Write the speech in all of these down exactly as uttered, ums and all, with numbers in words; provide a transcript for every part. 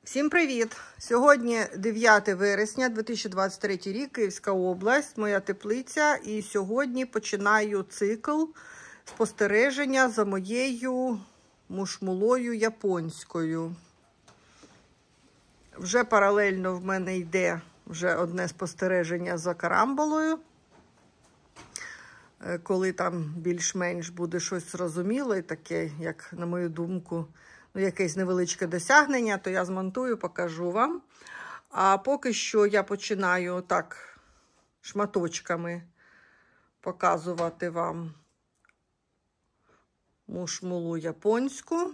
Всім привіт! Сьогодні дев'яте вересня дві тисячі двадцять третій рік, Київська область, моя теплиця. І сьогодні починаю цикл спостереження за моєю мушмулою японською. Вже паралельно в мене йде вже одне спостереження за карамболою. Коли там більш-менш буде щось зрозуміло і таке, як на мою думку, ну, якесь невеличке досягнення, то я змонтую, покажу вам. А поки що я починаю так шматочками показувати вам мушмулу японську.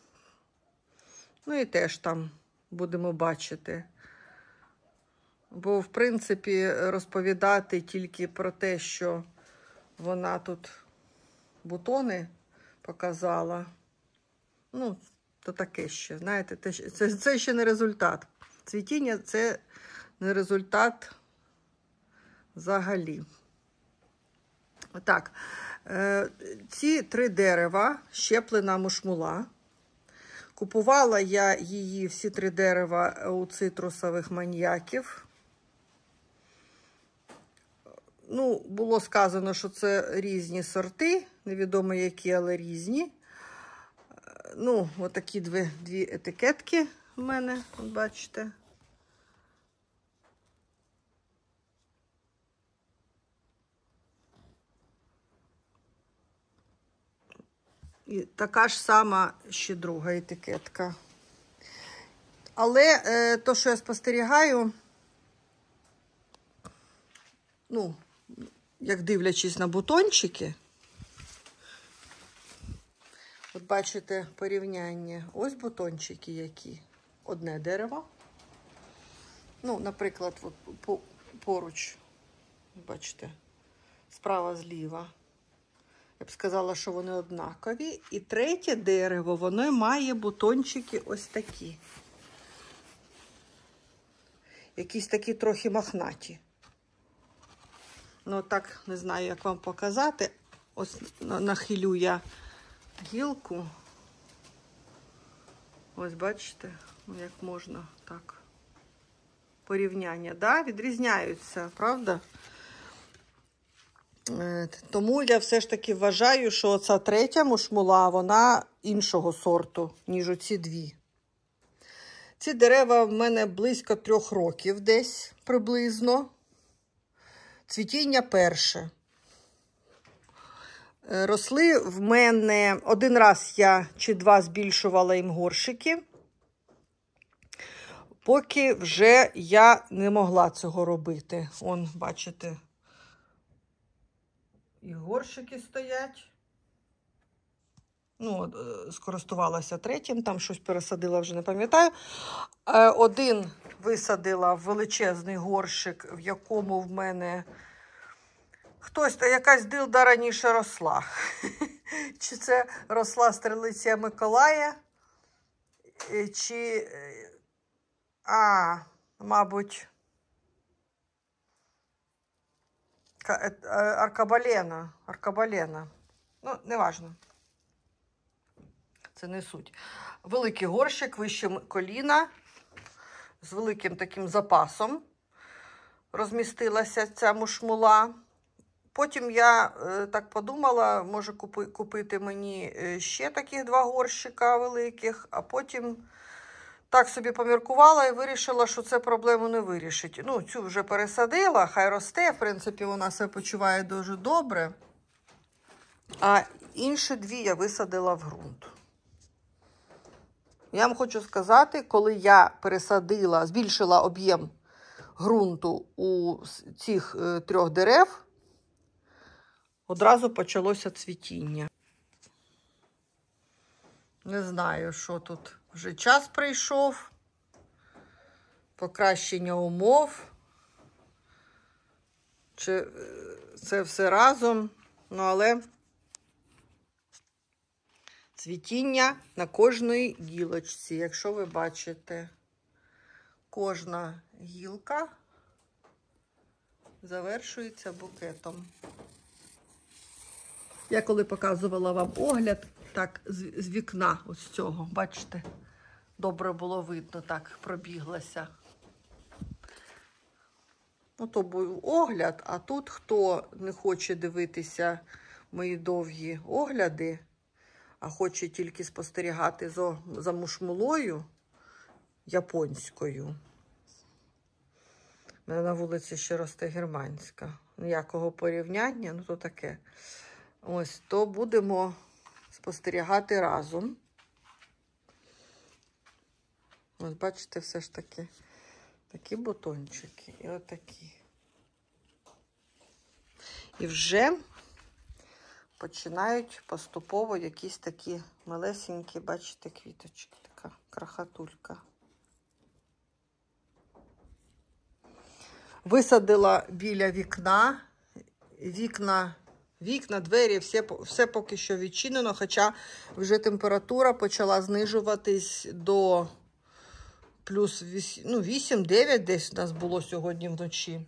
Ну і теж там будемо бачити. Бо, в принципі, розповідати тільки про те, що вона тут бутони показала, ну, то таке ще, знаєте, це, це ще не результат. Цвітіння – це не результат взагалі. Так, ці три дерева, щеплена мушмула. Купувала я її, всі три дерева, у цитрусових маніяків. Ну, було сказано, що це різні сорти, невідомо які, але різні. Ну, отакі дві, дві етикетки в мене, от бачите. І така ж сама ще друга етикетка. Але е, то, що я спостерігаю, ну, як дивлячись на бутончики, от бачите порівняння. Ось бутончики які. Одне дерево. Ну, наприклад, от поруч, бачите, справа-зліва. Я б сказала, що вони однакові. І третє дерево, воно має бутончики ось такі. Якісь такі трохи мохнаті. Ну, так, не знаю, як вам показати. Ось нахилю я гілку. Ось, бачите, як можна так. Порівняння, да? Відрізняються, правда? Тому я все ж таки вважаю, що ця третя мушмула, вона іншого сорту, ніж оці дві. Ці дерева в мене близько трьох років десь приблизно. Цвітіння перше. Росли в мене, один раз я чи два збільшувала їм горщики, поки вже я не могла цього робити. Он, бачите, і горщики стоять. Ну, скористувалася третім, там щось пересадила, вже не пам'ятаю. Один висадила в величезний горщик, в якому в мене хтось, якась дилда раніше росла. Чи це росла стрелиця Миколая, чи, а, мабуть, аркабалена. Аркабалена. Ну, неважно. Це не суть. Великий горщик, вище коліна, з великим таким запасом розмістилася ця мушмула. Потім я е, так подумала, може купи, купити мені ще таких два горщика великих, а потім так собі поміркувала і вирішила, що це проблему не вирішить. Ну, цю вже пересадила, хай росте, в принципі, вона себе почуває дуже добре. А інші дві я висадила в ґрунт. Я вам хочу сказати, коли я пересадила, збільшила об'єм ґрунту у цих е, трьох дерев, одразу почалося цвітіння. Не знаю, що тут. Вже час прийшов, покращення умов, чи це все разом, ну, але цвітіння на кожній гілочці, якщо ви бачите, кожна гілка завершується букетом. Я коли показувала вам огляд, так, з, з вікна ось цього, бачите, добре було видно, так пробіглася. Ну, то був огляд, а тут, хто не хоче дивитися мої довгі огляди, а хоче тільки спостерігати за, за мушмулою японською. У мене на вулиці ще росте германська. Ніякого порівняння, ну то таке. Ось, то будемо спостерігати разом. Ось, бачите, все ж таки, такі бутончики і отакі. І вже починають поступово якісь такі малесенькі, бачите, квіточки, така крахатулька. Висадила біля вікна, вікна, вікна, двері, все, все поки що відчинено, хоча вже температура почала знижуватись до плюс ну, вісім-дев'ять десь у нас було сьогодні вночі.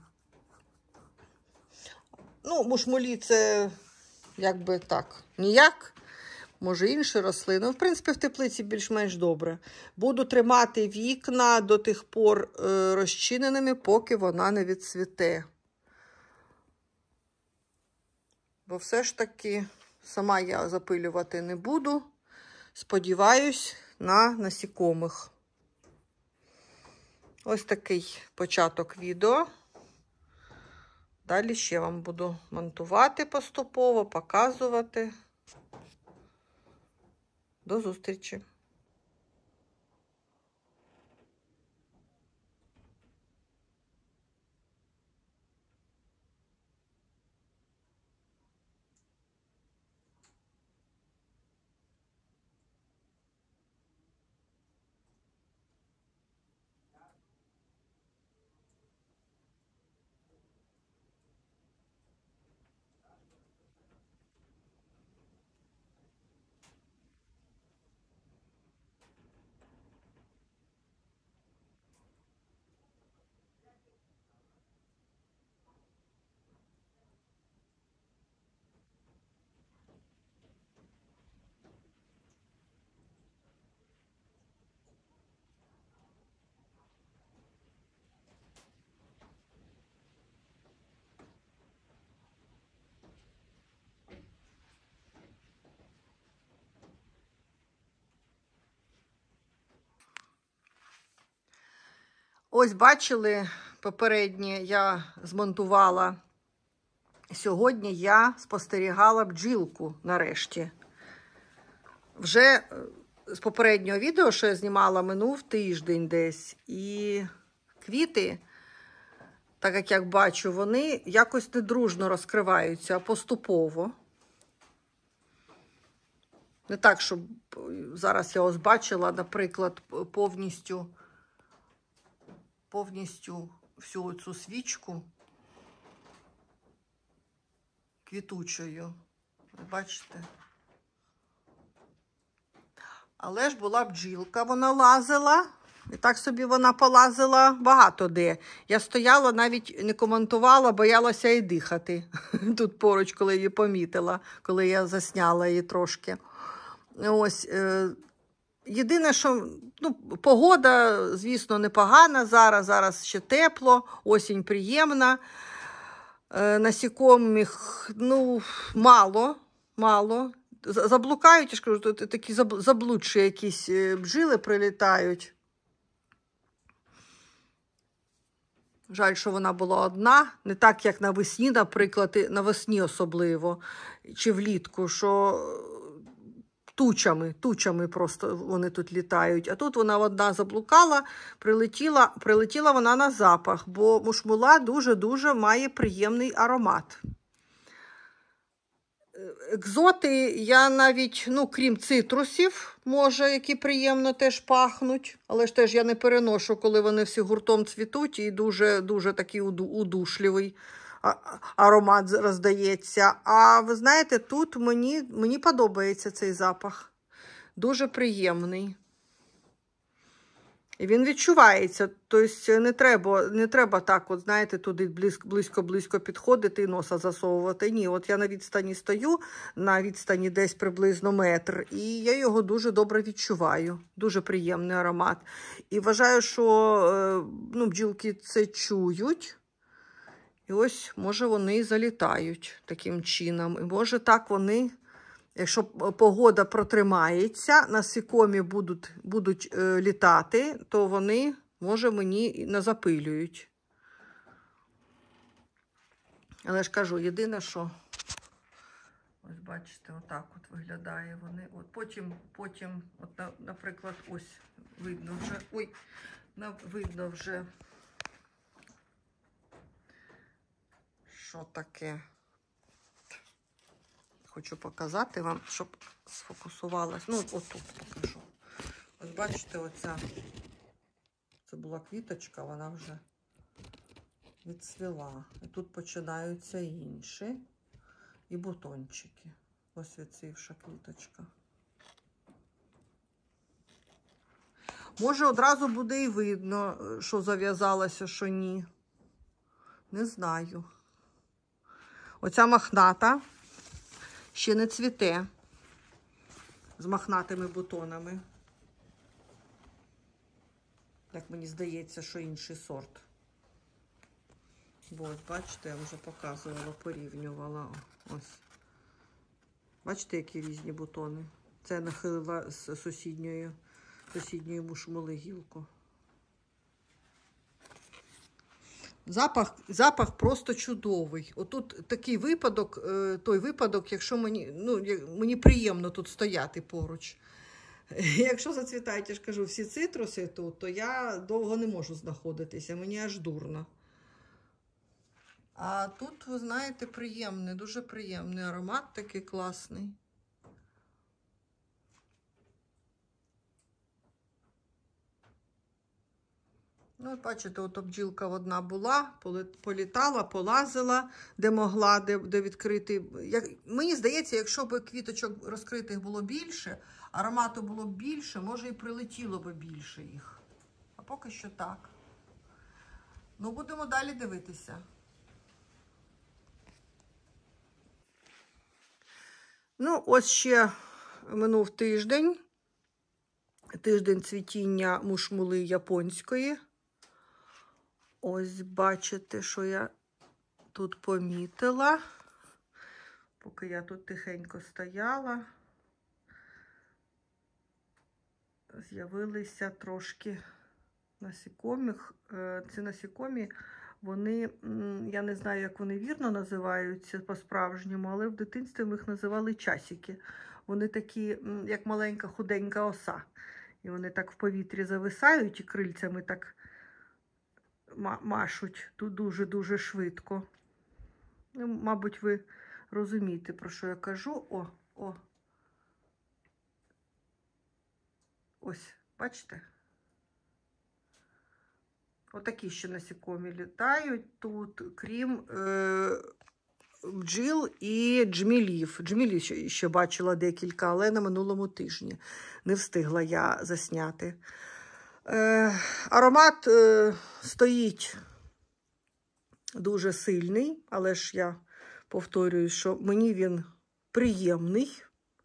Ну, мушмулі це якби так, ніяк. Може, інші рослини. В принципі, в теплиці більш-менш добре. Буду тримати вікна до тих пор е, розчиненими, поки вона не відцвіте. Бо все ж таки сама я запилювати не буду. Сподіваюсь на насікомих. Ось такий початок відео. Далі ще вам буду монтувати поступово, показувати. До зустрічі! Ось бачили, попереднє я змонтувала. Сьогодні я спостерігала бджілку нарешті. Вже з попереднього відео, що я знімала, минув тиждень десь. І квіти, так як я бачу, вони якось не дружно розкриваються, а поступово. Не так, щоб зараз я ось бачила, наприклад, повністю повністю всю цю свічку квітучою. Ви бачите? Але ж була бджілка, вона лазила. І так собі вона полазила багато де. Я стояла, навіть не коментувала, боялася і дихати. Тут поруч, коли її помітила, коли я засняла її трошки. Ось. Єдине, що ну, погода, звісно, непогана зараз, зараз ще тепло, осінь приємна. Е, насікомих, ну, мало, мало. Заблукають, я ж кажу, такі заблудші якісь бджіли прилітають. Жаль, що вона була одна, не так, як навесні, наприклад, навесні особливо, чи влітку, що тучами, тучами просто вони тут літають. А тут вона одна заблукала, прилетіла, прилетіла вона на запах, бо мушмула дуже-дуже має приємний аромат. Екзоти я навіть, ну, крім цитрусів, може, які приємно теж пахнуть, але ж теж я не переношу, коли вони всі гуртом цвітуть, і дуже-дуже такий удушливий аромат роздається. А ви знаєте, тут мені, мені подобається цей запах. Дуже приємний. І він відчувається, тобто не треба, не треба так, от, знаєте, туди близько-близько підходити і носа засовувати. Ні, от я на відстані стою, на відстані десь приблизно метр, і я його дуже добре відчуваю. Дуже приємний аромат. І вважаю, що ну, бджілки це чують. І ось, може, вони і залітають таким чином. І може так вони... Якщо погода протримається, насекомі будуть, будуть е, літати, то вони, може, мені не запилюють. Але ж кажу, єдине, що, ось бачите, отак от виглядає вони. От потім, потім, от, наприклад, ось видно вже, ой, видно вже, що таке. Хочу показати вам, щоб сфокусувалась. Ну, отут покажу. Ось бачите, оця, це була квіточка, вона вже відцвіла. І тут починаються інші. І бутончики. Ось відцвівша квіточка. Може, одразу буде і видно, що зав'язалося, що ні. Не знаю. Оця мохната ще не цвіте з мохнатими бутонами. Так мені здається, що інший сорт. Ось, бачите, я вже показувала, порівнювала. Ось. Бачите, які різні бутони? Це я нахилила з сусідньої, сусідньої мушмули гілку. Запах, запах просто чудовий. Отут такий випадок, той випадок, якщо мені, ну, мені приємно тут стояти поруч. Якщо зацвітають, я ж кажу, всі цитруси тут, то я довго не можу знаходитися, мені аж дурно. А тут, ви знаєте, приємний, дуже приємний аромат, такий класний. Ну, от бачите, от бджілка одна була, політала, полазила, де могла, де, де відкрити. Як, мені здається, якщо б квіточок розкритих було більше, аромату було б більше, може і прилетіло б більше їх. А поки що так. Ну, будемо далі дивитися. Ну, ось ще минув тиждень. Тиждень цвітіння мушмули японської. Ось бачите, що я тут помітила, поки я тут тихенько стояла, з'явилися трошки насекомих. Ці насекомі, вони, я не знаю, як вони вірно називаються по-справжньому, але в дитинстві ми їх називали часики. Вони такі, як маленька худенька оса. І вони так в повітрі зависають і крильцями так машуть дуже-дуже швидко. Ну, мабуть, ви розумієте, про що я кажу. О, о. Ось, бачите? Отакі ще насекомі літають тут, крім е, бджіл і джмілів. Джмілів ще, ще бачила декілька, але на минулому тижні не встигла я засняти. Е, аромат е, стоїть дуже сильний, але ж я повторюю, що мені він приємний.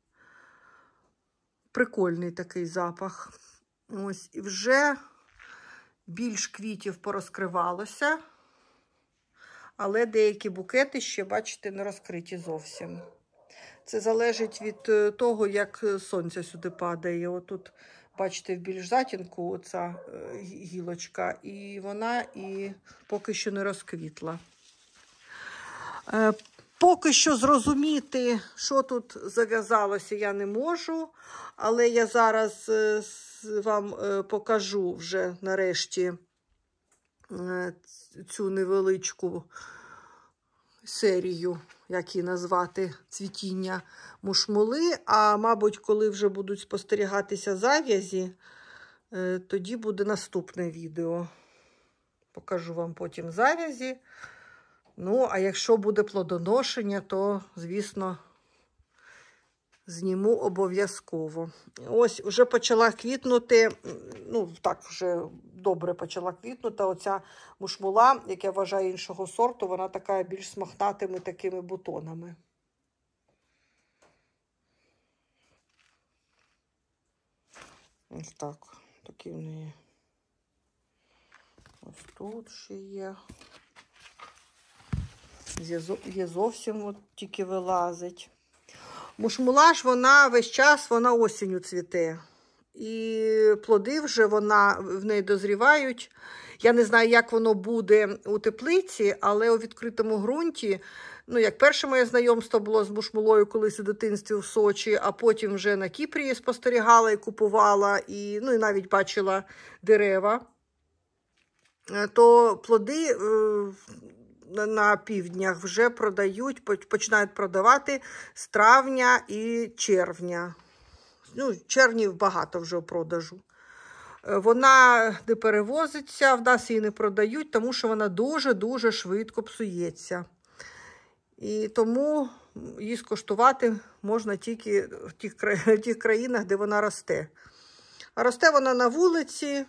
Прикольний такий запах. Ось, і вже більш квітів порозкривалося, але деякі букети ще, бачите, не розкриті зовсім. Це залежить від того, як сонце сюди падає. Отут, бачите, в більш затінку оця гілочка, і вона і поки що не розквітла. Поки що зрозуміти, що тут зав'язалося, я не можу, але я зараз вам покажу вже нарешті цю невеличку серію, як її назвати, цвітіння мушмули. А, мабуть, коли вже будуть спостерігатися зав'язі, тоді буде наступне відео. Покажу вам потім зав'язі. Ну, а якщо буде плодоношення, то, звісно, зніму обов'язково. Ось вже почала квітнути, ну так вже добре почала квітнути оця мушмула, як я вважаю іншого сорту, вона така більш з мохнатими такими бутонами. Ось так, такі в неї. Ось тут ще є. Є зовсім от тільки вилазить. Мушмула ж вона весь час, вона осінню цвіте. І плоди вже вона, в неї дозрівають. Я не знаю, як воно буде у теплиці, але у відкритому ґрунті, ну, як перше моє знайомство було з мушмулою колись у дитинстві в Сочі, а потім вже на Кіпрі спостерігала і купувала, і, ну, і навіть бачила дерева, то плоди на півднях вже продають, починають продавати з травня і червня. Ну, червнів багато вже у продажу. Вона не перевозиться, в нас її не продають, тому що вона дуже-дуже швидко псується. І тому її скуштувати можна тільки в тих, в тих країнах, де вона росте. А росте вона на вулиці,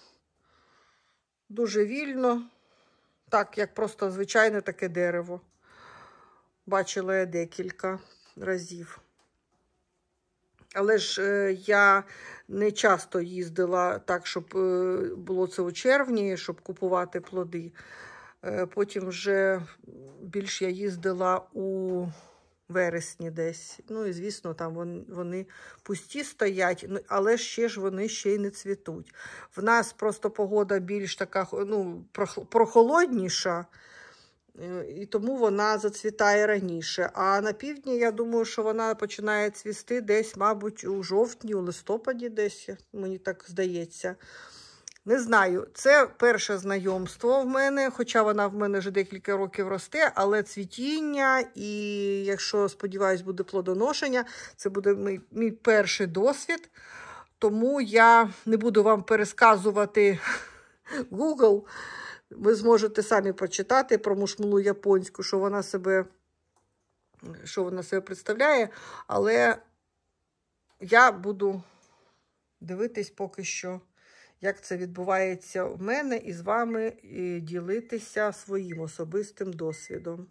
дуже вільно, так, як просто звичайне таке дерево. Бачила я декілька разів. Але ж е, я не часто їздила так, щоб е, було це у червні, щоб купувати плоди. Е, потім вже більш я їздила у вересні десь. Ну і, звісно, там вони, вони пусті стоять, але ще ж вони ще й не цвітуть. В нас просто погода більш така, ну, прохолодніша, і тому вона зацвітає раніше. А на півдні, я думаю, що вона починає цвісти десь, мабуть, у жовтні, у листопаді десь, мені так здається. Не знаю, це перше знайомство в мене, хоча вона в мене вже декілька років росте, але цвітіння і, якщо, сподіваюсь, буде плодоношення, це буде мій, мій перший досвід. Тому я не буду вам пересказувати Google. Ви зможете самі почитати про мушмулу японську, що вона себе, що вона себе представляє, але я буду дивитись поки що, як це відбувається в мене, і з вами і ділитися своїм особистим досвідом.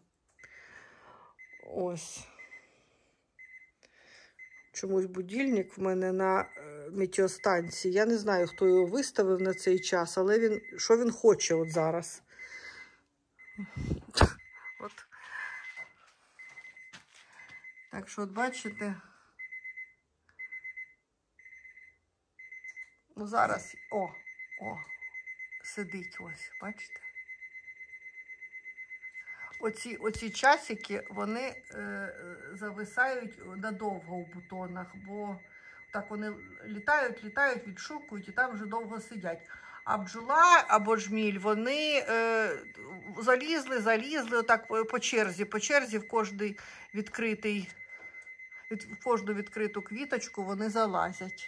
Ось. Чомусь будильник в мене на метеостанції. Я не знаю, хто його виставив на цей час, але він, що він хоче от зараз. От. Так що, от бачите, ну зараз, о, о, сидить ось, бачите? Оці, оці часики, вони е, зависають надовго в бутонах, бо так вони літають, літають, відшукують і там вже довго сидять. А бджола або жміль, вони е, залізли, залізли отак по черзі, по черзі в кожний відкритий, в кожну відкриту квіточку вони залазять.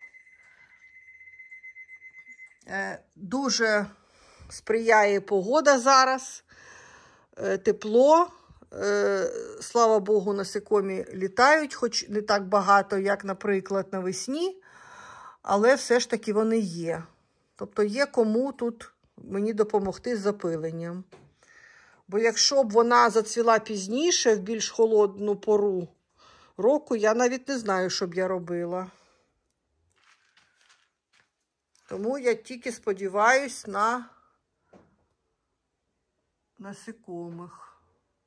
Е, дуже сприяє погода зараз. Тепло, слава Богу, насекомі літають, хоч не так багато, як, наприклад, навесні, але все ж таки вони є. Тобто є кому тут мені допомогти з запиленням. Бо якщо б вона зацвіла пізніше, в більш холодну пору року, я навіть не знаю, що б я робила. Тому я тільки сподіваюсь на насекомих.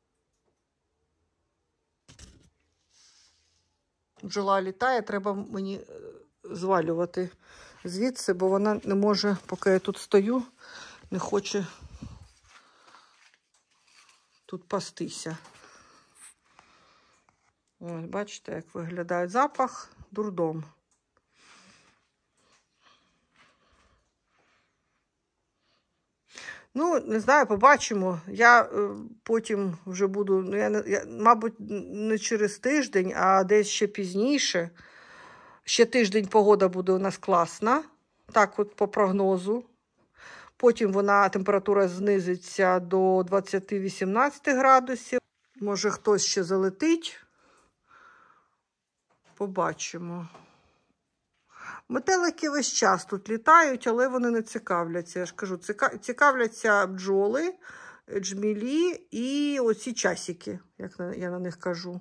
Бджола літає, треба мені звалювати звідси, бо вона не може, поки я тут стою, не хоче тут пастися. Ось, бачите, як виглядає запах, дурдом. Ну, не знаю, побачимо. Я е, потім вже буду, ну, я, я, мабуть, не через тиждень, а десь ще пізніше. Ще тиждень погода буде у нас класна, так от по прогнозу. Потім вона, температура знизиться до двадцяти-вісімнадцяти градусів. Може, хтось ще залетить. Побачимо. Метелики весь час тут літають, але вони не цікавляться. Я ж кажу, цікавляться бджоли, джмілі і оці часики, як я на них кажу.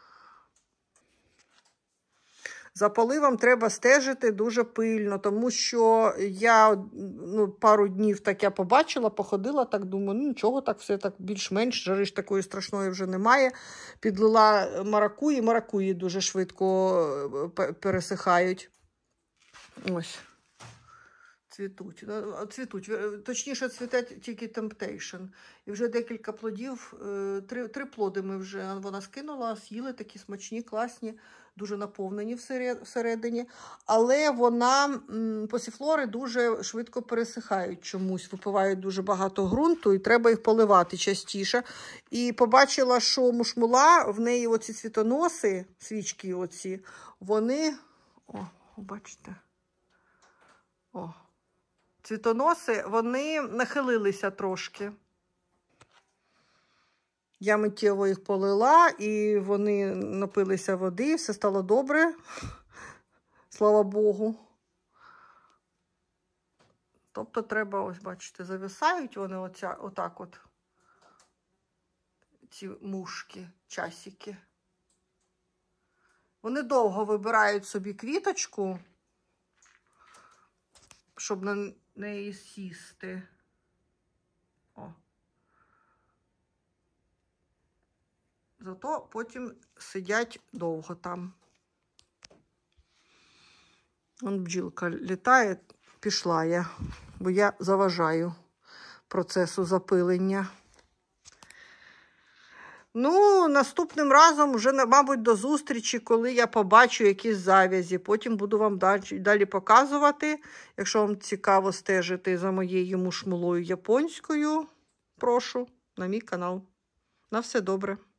За поливом треба стежити дуже пильно, тому що я ну, пару днів так я побачила, походила, так думаю, ну нічого, так все так більш-менш, жари ж такої страшної вже немає. Підлила маракуї, маракуї дуже швидко пересихають. Ось. Цвітуть. Цвітуть. Точніше, цвіте тільки Temptation. І вже декілька плодів, три, три плоди ми вже вона скинула, з'їли, такі смачні, класні, дуже наповнені всередині. Але вона, пасіфлори дуже швидко пересихають чомусь, випивають дуже багато ґрунту і треба їх поливати частіше. І побачила, що мушмула, в неї оці цвітоноси, свічки оці, вони, о, бачите, о, цвітоноси, вони нахилилися трошки. Я миттєво їх полила, і вони напилися води, все стало добре, слава Богу. Тобто треба, ось бачите, зависають вони оця, отак от, ці мушки, часики. Вони довго вибирають собі квіточку, щоб на неї сісти. О. Зато потім сидять довго там. Вон бджілка літає, пішла я, бо я заважаю процесу запилення. Ну, наступним разом вже, мабуть, до зустрічі, коли я побачу якісь зав'язі. Потім буду вам далі показувати. Якщо вам цікаво стежити за моєю мушмулою японською, прошу на мій канал. На все добре.